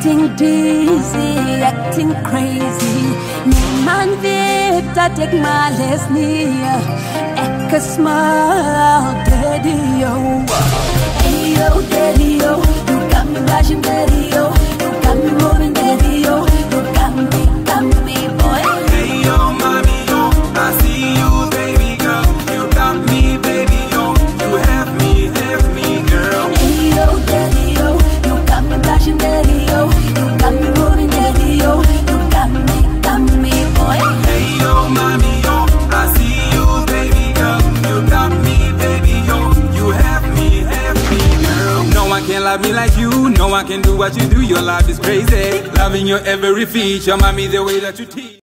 acting dizzy, acting crazy. Man Victor, take my last knee. Eka smile, daddy yo. Hey yo, daddy yo, you got me blushing, daddy yo. You got me moving, daddy yo. You got me, boy. Hey yo, mommy yo, I see you, baby girl. You got me, baby yo. You have me, girl. Hey yo, daddy yo, you got me blushing, daddy yo. You got me moving, daddy yo. You got me, boy. Hey yo, mommy yo, I see you, baby girl. You got me, baby yo. You have me, girl. No one can love me like you. No one can do what you do. Your love is crazy. Loving your every feature, mommy, the way that you teach.